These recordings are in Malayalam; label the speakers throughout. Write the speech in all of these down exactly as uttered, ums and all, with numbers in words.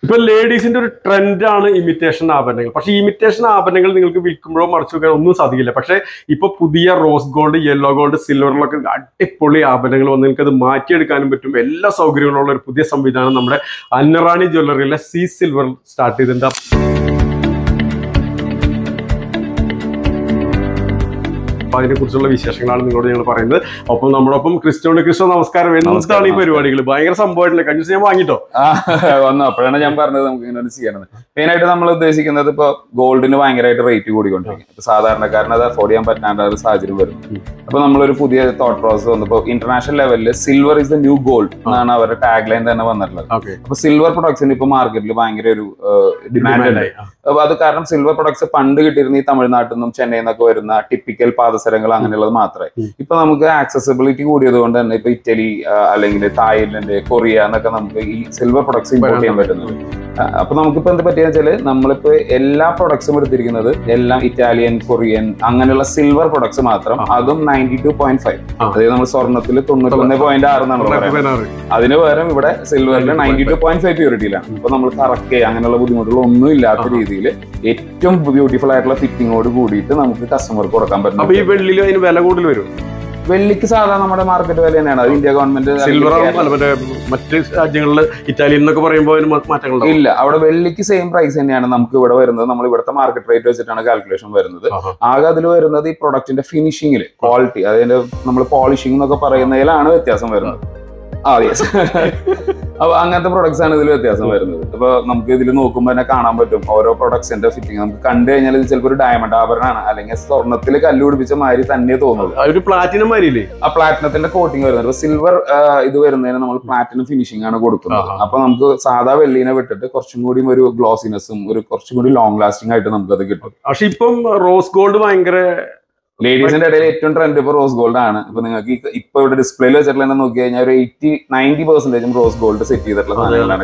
Speaker 1: ഇപ്പൊ ലേഡീസിന്റെ ഒരു ട്രെൻഡാണ് ഇമിറ്റേഷൻ ആഭരണങ്ങൾ. പക്ഷെ ഇമിറ്റേഷൻ ആഭരണങ്ങൾ നിങ്ങൾക്ക് വിൽക്കുമ്പോഴോ മറിച്ചു വെക്കാൻ ഒന്നും സാധിക്കില്ല. പക്ഷെ ഇപ്പൊ പുതിയ റോസ് ഗോൾഡ്, യെല്ലോ ഗോൾഡ്, സിൽവറിലൊക്കെ അടിപൊളി ആഭരണങ്ങൾ വന്ന് നിങ്ങൾക്ക് അത് മാറ്റിയെടുക്കാനും പറ്റും. എല്ലാ സൗകര്യങ്ങളുള്ള ഒരു പുതിയ സംവിധാനം നമ്മുടെ അന്നറാണി ജ്വല്ലറിയിലെ സി സിൽവർ സ്റ്റാർട്ട് ചെയ്തിട്ടുണ്ട്. അപ്പൊ അതിനെ കുറിച്ചുള്ള വിശേഷങ്ങളാണ് നിങ്ങളോട് ഞങ്ങൾ പറയുന്നത്. ഒപ്പം നമ്മളൊപ്പം ക്രിസ്റ്റോണ്ട്. ക്രിസ്റ്റോ നമസ്കാരം. എന്താണ് ഈ പരിപാടികൾ? ഭയങ്കര സംഭവമായിട്ടില്ല. കഴിഞ്ഞ ദിവസം ഞാൻ വാങ്ങിട്ടോ
Speaker 2: വന്നു. അപ്പോഴാണ് ഞാൻ പറഞ്ഞത് നമുക്ക് ഇങ്ങനെ ചെയ്യണത്. മെയിനായിട്ട് നമ്മൾ ഉദ്ദേശിക്കുന്നത് ഇപ്പൊ ഗോൾഡിന് ഭയങ്കരമായിട്ട് റേറ്റ് കൂടിക്കൊണ്ടിരിക്കും. ഇപ്പൊ സാധാരണക്കാരന് അത് അഫോർഡ് ചെയ്യാൻ പറ്റാണ്ട ഒരു സാഹചര്യം വരുന്നു. അപ്പൊ നമ്മളൊരു പുതിയ തോട്ട് പ്രോസസ് വന്നപ്പോ ഇന്റർനാഷണൽ ലെവലിൽ silver is the new gold എന്നാണ് അവരുടെ ടാഗ് ലൈൻ തന്നെ വന്നിട്ടുള്ളത്. അപ്പൊ സിൽവർ പ്രൊഡക്ട്സിന് ഇപ്പൊ മാർക്കറ്റിൽ ഭയങ്കര ഒരു ഡിമാൻഡ് ഉണ്ട്. അപ്പൊ അത് കാരണം സിൽവർ പ്രൊഡക്ട്സ് പണ്ട് കിട്ടിയിരുന്ന ഈ തമിഴ്നാട്ടിൽ നിന്നും ചെന്നൈയിൽ നിന്നൊക്കെ വരുന്ന ടിപ്പിക്കൽ പാദസരങ്ങൾ അങ്ങനെയുള്ളത് മാത്രമേ ഇപ്പൊ നമുക്ക് ആക്സസിബിലിറ്റി കൂടിയത് കൊണ്ട് തന്നെ ഇപ്പൊ ഇറ്റലി അല്ലെങ്കിൽ തായ്ലൻഡ്, കൊറിയ എന്നൊക്കെ നമുക്ക് ഈ സിൽവർ പ്രൊഡക്ട്സ് ഇമ്പോർട്ട് ചെയ്യാൻ പറ്റുന്നത്. അപ്പൊ നമുക്കിപ്പോ എന്ത് പറ്റിയെന്ന് വെച്ചാല് നമ്മളിപ്പോ എല്ലാ പ്രൊഡക്ട്സും എടുത്തിരിക്കുന്നത് എല്ലാം ഇറ്റാലിയൻ, കൊറിയൻ അങ്ങനെയുള്ള സിൽവർ പ്രൊഡക്ട്സ് മാത്രം. അതും നയൻറ്റി ടു പോയിന്റ് ഫൈവ് അതായത് നമ്മൾ സ്വർണ്ണത്തിൽ തൊണ്ണൂറ്റി ഒന്ന് പോയിന്റ് ആറ് എന്നാണ് പറയുന്നത്. അതിന് പകരം ഇവിടെ സിൽവറിൽ നയൻറ്റി ടു പോയിന്റ് ഫൈവ് പ്യൂരിറ്റിയിലാണ്. അപ്പൊ നമ്മൾ കറക്റ്റ് അങ്ങനെയുള്ള ബുദ്ധിമുട്ടുകൾ ഒന്നും ഇല്ലാത്ത രീതിയിൽ ഏറ്റവും ബ്യൂട്ടിഫുൾ ആയിട്ടുള്ള ഫിറ്റിങ്ങോട് കൂടിയിട്ട് നമുക്ക് കസ്റ്റമർക്ക് കൊടുക്കാൻ പറ്റും.
Speaker 1: അപ്പൊ ഈ വെള്ളിയിൽ അതിന് വില കൂടുതൽ വരും?
Speaker 2: വെള്ളിക്ക് സാധാരണ നമ്മുടെ മാർക്കറ്റ് വില തന്നെയാണ്. അത് ഇന്ത്യ ഗവൺമെന്റ്
Speaker 1: മറ്റ് രാജ്യങ്ങളിൽ ഇറ്റാലിയൻ എന്നൊക്കെ പറയുമ്പോൾ മാറ്റങ്ങൾ
Speaker 2: ഇല്ല. അവിടെ വെള്ളിക്ക് സെയിം പ്രൈസ് തന്നെയാണ് നമുക്ക് ഇവിടെ വരുന്നത്. നമ്മൾ ഇവിടുത്തെ മാർക്കറ്റ് റേറ്റ് വെച്ചിട്ടാണ് കാൽക്കുലേഷൻ വരുന്നത്. ആകെ അതിൽ വരുന്നത് ഈ പ്രൊഡക്റ്റിന്റെ ഫിനിഷിംഗിൽ ക്വാളിറ്റി, അതിന്റെ നമ്മൾ പോളിഷിംഗ് എന്നൊക്കെ പറയുന്നതിലാണ് വ്യത്യാസം വരുന്നത്. ആ യെസ്. അപ്പൊ അങ്ങനത്തെ പ്രൊഡക്ട്സ് ആണ് ഇതിൽ വ്യത്യാസം വരുന്നത്. അപ്പൊ നമുക്ക് ഇതിൽ നോക്കുമ്പോൾ തന്നെ കാണാൻ പറ്റും ഓരോ പ്രൊഡക്ട്സിന്റെ ഫിറ്റിംഗ്. നമുക്ക് കണ്ടു കഴിഞ്ഞാൽ ഇത് ചിലപ്പോൾ ഒരു ഡയമണ്ട് ആഭരണമാണ് അല്ലെങ്കിൽ സ്വർണ്ണത്തിൽ കല്ല് പിടിപ്പിച്ച മാതിരി തന്നെ തോന്നുന്നത്.
Speaker 1: ഒരു പ്ലാറ്റിനം മാതിരില്ലേ?
Speaker 2: ആ പ്ലാറ്റിനത്തിന്റെ കോട്ടിങ് വരുന്നത്. അപ്പൊ സിൽവർ ഇത് വരുന്നതിന് നമ്മൾ പ്ലാറ്റിനം ഫിനിഷിംഗ് ആണ് കൊടുക്കുന്നത്. അപ്പൊ നമുക്ക് സാധാ വെള്ളീനെ വിട്ടിട്ട് കുറച്ചും കൂടി ഒരു ഗ്ലോസിനെസ്സും ഒരു കുറച്ചും കൂടി ലോങ് ലാസ്റ്റിംഗ് ആയിട്ട് നമുക്ക് അത് കിട്ടും.
Speaker 1: പക്ഷെ ഇപ്പം റോസ് ഗോൾഡ് ഭയങ്കര
Speaker 2: ലേഡീസിന്റെ ഇടയിൽ ഏറ്റവും ട്രെൻഡ് ഇപ്പൊ റോസ് ഗോൾഡ് ആണ്. ഇപ്പൊ നിങ്ങൾക്ക് ഇപ്പൊ ഇവിടെ ഡിസ്പ്ലേയിൽ വെച്ചിട്ടുള്ള തന്നെ നോക്കി കഴിഞ്ഞാൽ ഒരു എയ്റ്റി നയൻറ്റി പെർസെന്റേജും റോസ് ഗോൾഡ് സെറ്റ് ചെയ്തിട്ടുള്ള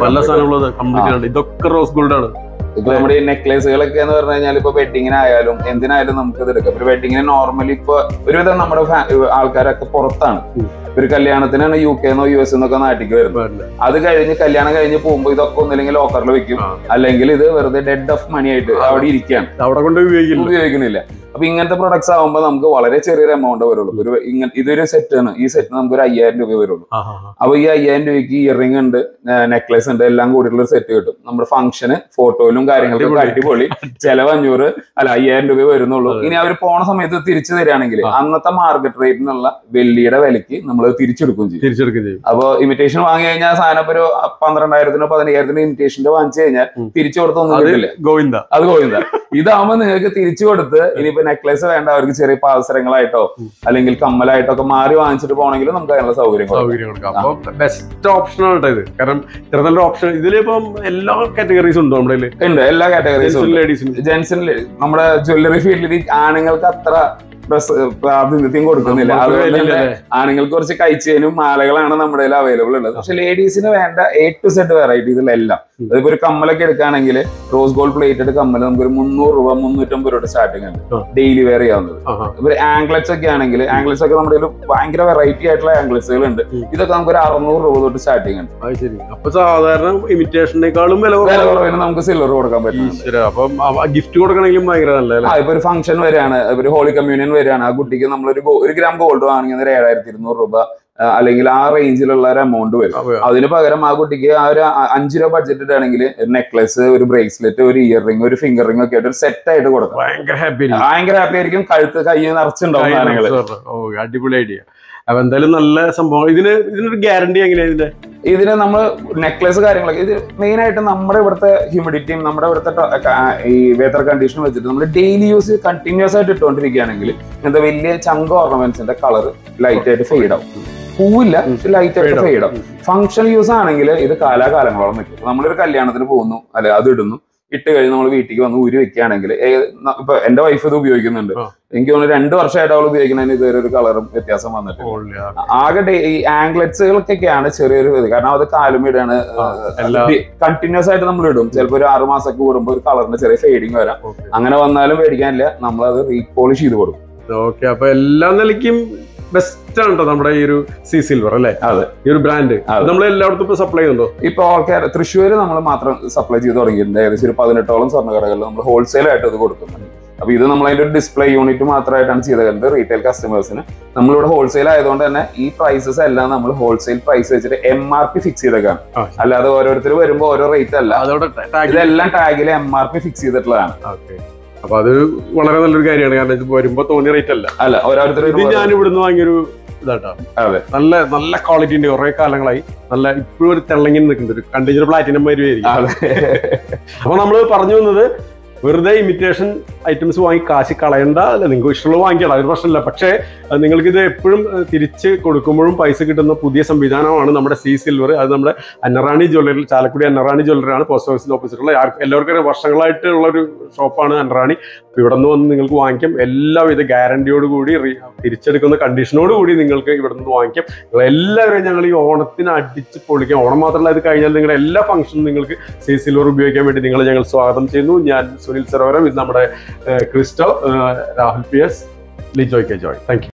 Speaker 2: സാധനങ്ങളാണ്.
Speaker 1: ഇതൊക്കെ റോസ് ഗോൾഡ് ആണ്.
Speaker 2: ഇപ്പൊ നമ്മുടെ ഈ നെക്ലേസുകളൊക്കെ എന്ന് പറഞ്ഞു കഴിഞ്ഞാൽ ഇപ്പൊ വെഡിങ്ങിനായാലും എന്തിനായാലും നമുക്ക് ഇത് എടുക്കാം. ഒരു വെഡിങ്ങിന് നോർമലി ഇപ്പൊ ഒരുവിധം നമ്മുടെ ആൾക്കാരൊക്കെ പുറത്താണ്. ഒരു കല്യാണത്തിനാണ് യു കെ എന്നോ യു എസ് എന്നൊക്കെ നാട്ടിലേക്ക് വരുന്നത്. അത് കഴിഞ്ഞ് കല്യാണം കഴിഞ്ഞ് പോകുമ്പോൾ ഇതൊക്കെ ഒന്നില്ലെങ്കിൽ ലോക്കറിൽ വെക്കും, അല്ലെങ്കിൽ ഇത് വെറുതെ ഡെഡ് ഓഫ് മണി ആയിട്ട് അവിടെ ഇരിക്കുകയാണ്,
Speaker 1: അവിടെ കൊണ്ട്
Speaker 2: ഉപയോഗിക്കുന്നില്ല. അപ്പൊ ഇങ്ങനത്തെ പ്രൊഡക്ട്സ് ആകുമ്പോൾ നമുക്ക് വളരെ ചെറിയൊരു എമൗണ്ട് വരുള്ളൂ. ഒരു ഇങ്ങനെ ഇതൊരു സെറ്റ് ആണ്. ഈ സെറ്റ് നമുക്ക് ഒരു അയ്യായിരം രൂപ വരുള്ളൂ. അപ്പൊ ഈ അയ്യായിരം രൂപയ്ക്ക് ഇയറിംഗ് ഉണ്ട്, നെക്ലേസ് ഉണ്ട്, എല്ലാം കൂടിയിട്ടുള്ള ഒരു സെറ്റ് കിട്ടും. നമ്മുടെ ഫംഗ്ഷന് ഫോട്ടോയിലും കാര്യങ്ങൾക്കും അടിപൊളി. ചെലവ് അഞ്ഞൂറ് അല്ല അയ്യായിരം രൂപ വരുന്നുള്ളൂ. ഇനി അവർ പോണ സമയത്ത് തിരിച്ചു തരികയാണെങ്കിൽ അന്നത്തെ മാർക്കറ്റ് റേറ്റിനുള്ള വെള്ളിയുടെ വിലയ്ക്ക് നമ്മൾ തിരിച്ചെടുക്കും ചെയ്യും
Speaker 1: തിരിച്ചെടുക്കും ചെയ്യും
Speaker 2: അപ്പൊ ഇമിറ്റേഷൻ വാങ്ങി കഴിഞ്ഞാൽ സാധനം ഒരു പന്ത്രണ്ടായിരത്തിനോ പതിനയ്യായിരത്തിനോ ഇമിറ്റേഷന്റെ വാങ്ങിച്ചു കഴിഞ്ഞാൽ തിരിച്ചു കൊടുത്തൊന്നും കിട്ടില്ല.
Speaker 1: ഗോവിന്ദ
Speaker 2: അത് ഗോവിന്ദ. ഇതാവുമ്പോ നിങ്ങൾക്ക് തിരിച്ചു കൊടുത്ത് ഇനിയിപ്പോ നെക്ലേസ് വേണ്ട, അവർക്ക് ചെറിയ പാദസരങ്ങളായിട്ടോ അല്ലെങ്കിൽ കമ്മലായിട്ടോ ഒക്കെ മാറി വാങ്ങിച്ചിട്ട് പോകണമെങ്കിലും നമുക്ക് അതിനുള്ള സൗകര്യം
Speaker 1: സൗകര്യം കൊടുക്കാം. അപ്പൊ ബെസ്റ്റ് ഓപ്ഷൻ ആണ് കേട്ടോ ഇത്. കാരണം ഇത്ര നല്ല ഓപ്ഷൻ ഇതിലിപ്പം എല്ലാ കാറ്റഗറീസും ഉണ്ടോ? നമ്മുടെ
Speaker 2: ഉണ്ട്, എല്ലാ കാറ്റഗറീസും. ലേഡീസിന്, ജെന്റ്സിന്, നമ്മുടെ ജ്വല്ലറി ഫീൽഡിൽ ആണുങ്ങൾക്ക് അത്ര പ്രാതിനിധ്യം കൊടുക്കുന്നില്ല. അതുപോലെ തന്നെ ആണുങ്ങൾക്ക് കുറച്ച് കൈച്ചേനും മാലകളാണ് നമ്മുടെ കയ്യിൽ അവൈലബിൾ ഉള്ളത്. പക്ഷെ ലേഡീസിന് വേണ്ട എ ടു സെഡ് വെറൈറ്റീസിലെല്ലാം. അതിപ്പോ ഒരു കമ്മലൊക്കെ എടുക്കുകയാണെങ്കിൽ റോസ് ഗോൾഡ് പ്ലേറ്റഡ് കമ്മൽ നമുക്ക് ഒരു മുന്നൂറ് രൂപ മുന്നൂറ്റമ്പത് രൂപ സ്റ്റാർട്ടിംഗ് ഉണ്ട് ഡെയിലി വെയർ ചെയ്യാവുന്നത്. ഇപ്പൊ ആംഗ്ലറ്റ്സ് ഒക്കെ ആണെങ്കിൽ ആംഗ്ലറ്റ്സ് ഒക്കെ നമ്മുടെ ഭയങ്കര വെറൈറ്റി ആയിട്ടുള്ള ആംഗ്ലറ്റ്സുകൾ ഉണ്ട്. ഇതൊക്കെ നമുക്ക് ഒരു അറുന്നൂറ് രൂപ തൊട്ട് സ്റ്റാർട്ടിംഗ് ഉണ്ട്.
Speaker 1: അപ്പൊ സാധാരണ ഇമിറ്റേഷനേക്കാളും വില
Speaker 2: കുറവിന് നമുക്ക് സിൽവർ കൊടുക്കാൻ പറ്റും.
Speaker 1: ഗിഫ്റ്റ് കൊടുക്കണമെങ്കിലും ഭയങ്കര നല്ല.
Speaker 2: ഇപ്പൊ ഒരു ഫംഗ്ഷൻ വരെയാണ്, ഒരു ഹോളി കമ്മ്യൂണിയൻ വരികയാണ്, ആ കുട്ടിക്ക് നമ്മളൊരു ഒരു ഗ്രാം ഗോൾഡ് വാങ്ങിയത് ഏഴായിരത്തി ഇരുന്നൂറ് രൂപ അല്ലെങ്കിൽ ആ റേഞ്ചിലുള്ള ഒരു എമൗണ്ട് വരും. അതിന് പകരം ആ കുട്ടിക്ക് ആ ഒരു അഞ്ചു രൂപ ബഡ്ജറ്റ് ഇട്ടാണെങ്കിൽ ഒരു നെക്ലേസ്, ഒരു ബ്രേസ്ലെറ്റ്, ഒരു ഇയർ റിംഗ്, ഒരു ഫിംഗർ റിംഗ് ഒക്കെ ആയിട്ട് ഒരു സെറ്റ് ആയിട്ട് കൊടുക്കാം.
Speaker 1: ഭയങ്കര ഹാപ്പി
Speaker 2: ഭയങ്കര ഹാപ്പി ആയിരിക്കും. കഴുത്ത് കൈ നിറച്ചുണ്ടാവും സാധനങ്ങൾ.
Speaker 1: അടിപൊളി ഐഡിയ. അപ്പൊ എന്തായാലും നല്ല സംഭവം. ഇതിന് ഇതിനൊരു ഗ്യാരണ്ടി എങ്ങനെയാ ഇതിന്റെ?
Speaker 2: ഇതിന് നമ്മൾ നെക്ലേസ് കാര്യങ്ങളൊക്കെ ഇത് മെയിൻ ആയിട്ട് നമ്മുടെ ഇവിടുത്തെ ഹ്യൂമിഡിറ്റിയും നമ്മുടെ ഇവിടുത്തെ ഈ വെതർ കണ്ടീഷനും വെച്ചിട്ട് നമ്മൾ ഡെയിലി യൂസ് കണ്ടിന്യൂസ് ആയിട്ട് ഇട്ടുകൊണ്ടിരിക്കുകയാണെങ്കിൽ ഇങ്ങനത്തെ വലിയ ചങ്ക ഓർണമെന്റ്സിന്റെ കളർ ലൈറ്റ് ആയിട്ട് ഫെയ്ഡ് ആവും. പൂവില്ല, ലൈറ്റ് ആയിട്ട് ഫെയ്ഡ് ആവും. ഫംഗ്ഷൻ യൂസ് ആണെങ്കിൽ ഇത് കാലാകാലങ്ങളോളം നിൽക്കും. നമ്മളൊരു കല്യാണത്തിന് പോകുന്നു, അല്ലെ അത് ഇടുന്നു, ഇട്ട് കഴിഞ്ഞ് നമ്മൾ വീട്ടിലേക്ക് വന്ന് ഊരി വെക്കുകയാണെങ്കിൽ ഇപ്പൊ എന്റെ വൈഫ് ഇത് ഉപയോഗിക്കുന്നുണ്ട്. എനിക്ക് തോന്നുന്നു രണ്ടു വർഷമായിട്ട് അവൾ ഉപയോഗിക്കുന്നതിന് ഇതുവരെ ഒരു കളറും വ്യത്യാസം വന്നിട്ടില്ല. ആകെ ഈ ആംഗ്ലറ്റ്സുകൾക്കൊക്കെയാണ് ചെറിയൊരു ഇത്. കാരണം അത് കാലുമിടാണ്, കണ്ടിന്യൂസ് ആയിട്ട് നമ്മൾ ഇടും. ചിലപ്പോൾ ഒരു ആറു മാസമൊക്കെ കൂടുമ്പോൾ ഒരു കളറിന്റെ ചെറിയ ഫെയ്ഡിങ് വരാം. അങ്ങനെ വന്നാലും പേടിക്കാനില്ല, നമ്മളത് റീപോളിഷ് ചെയ്ത് കൊടുക്കും.
Speaker 1: ഓക്കെ. അപ്പൊ എല്ലാ നിലയ്ക്കും ബെസ്റ്റ് ആണ് കേട്ടോ നമ്മുടെ ഈ ഒരു സി സിൽവർ അല്ലേ?
Speaker 2: അതെ,
Speaker 1: ഈ ഒരു ബ്രാൻഡ് നമ്മൾ എല്ലായിടത്തും ഇപ്പൊ സപ്ലൈ ചെയ്യുന്നുണ്ടോ?
Speaker 2: ഇപ്പൊ ഓൾക്കാർ തൃശ്ശൂര് നമ്മൾ മാത്രം സപ്ലൈ ചെയ്ത് തുടങ്ങിയിട്ടുണ്ട്. ഏകദേശം ഒരു പതിനെട്ടോളം സ്വർണ്ണക്കടകളിൽ നമ്മൾ ഹോൾസെയിൽ ആയിട്ട് അത് കൊടുക്കുന്നുണ്ട്. അപ്പൊ ഇത് നമ്മൾ അതിന്റെ ഒരു ഡിസ്പ്ലേ യൂണിറ്റ് മാത്രമായിട്ടാണ് ചെയ്തത്. റീറ്റെയിൽ കസ്റ്റമേഴ്സിന് നമ്മളിവിടെ ഹോൾസെയിൽ ആയതുകൊണ്ട് തന്നെ ഈ പ്രൈസസ് എല്ലാം നമ്മൾ ഹോൾസെയിൽ പ്രൈസ് വെച്ചിട്ട് എം ആർ പി ഫിക്സ് ചെയ്തേക്കാണ്. അല്ലാതെ ഓരോരുത്തർ വരുമ്പോൾ ഓരോ റേറ്റ് അല്ല, ഇതെല്ലാം ടാഗിൽ എം ആർ പി ഫിക്സ് ചെയ്തിട്ടുള്ളതാണ്.
Speaker 1: അപ്പൊ അത് വളരെ നല്ലൊരു കാര്യമാണ്. കാരണം ഇത് വരുമ്പോ തോന്നിയ റേറ്റ് അല്ല
Speaker 2: അല്ല ഓരോരുത്തർ
Speaker 1: ഞാൻ ഇവിടുന്ന് വാങ്ങിയൊരു ഇതാട്ടോ.
Speaker 2: അതെ,
Speaker 1: നല്ല നല്ല ക്വാളിറ്റി ഉണ്ട്. കുറെ കാലങ്ങളായി നല്ല ഇപ്പോഴും ഒരു തിളങ്ങി നിൽക്കുന്നുണ്ട്. ഒരു കണ്ടിന്യൂ പ്ലാറ്റിനം വരുമായിരിക്കും. അപ്പൊ നമ്മള് പറഞ്ഞു വന്നത് വെറുതെ ഇമിറ്റേഷൻ ഐറ്റംസ് വാങ്ങി കാശ് കളയണ്ട, അല്ല നിങ്ങൾക്ക് ഇഷ്ടമുള്ള വാങ്ങിക്കണം, അതൊരു പ്രശ്നമില്ല. പക്ഷേ നിങ്ങൾക്കിത് എപ്പോഴും തിരിച്ച് കൊടുക്കുമ്പോഴും പൈസ കിട്ടുന്ന പുതിയ സംവിധാനമാണ് നമ്മുടെ സി സിൽവർ. അത് നമ്മുടെ അന്നറാണി ജ്വല്ലറി, ചാലക്കുടി അന്നറാണി ജ്വല്ലറിയാണ് പോസ്റ്റ് ഓഫീസിന് ഓപ്പോസിറ്റുള്ള. എല്ലാവർക്കും വർഷങ്ങളായിട്ടുള്ള ഒരു ഷോപ്പാണ് അന്നറാണി. ഇവിടെ നിന്ന് വന്ന് നിങ്ങൾക്ക് വാങ്ങിക്കാം. എല്ലാവിധ ഗ്യാരണ്ടിയോട് കൂടി തിരിച്ചെടുക്കുന്ന കണ്ടീഷനോട് കൂടി നിങ്ങൾക്ക് ഇവിടെ നിന്ന് വാങ്ങിക്കാം. എല്ലാവരും ഞങ്ങൾ ഈ ഓണത്തിന് അടിച്ച് പൊളിക്കാം. ഓണം മാത്രമല്ല, ഇത് കഴിഞ്ഞാൽ നിങ്ങളുടെ എല്ലാ ഫംഗ്ഷനും നിങ്ങൾക്ക് സി സിൽവർ ഉപയോഗിക്കാൻ വേണ്ടി നിങ്ങളെ ഞങ്ങൾ സ്വാഗതം ചെയ്യുന്നു. ഞാൻ സുനിൽ സരോവരം, ഇത് നമ്മുടെ Christo, Rahul P S, Lijoy K Joy. Thank U.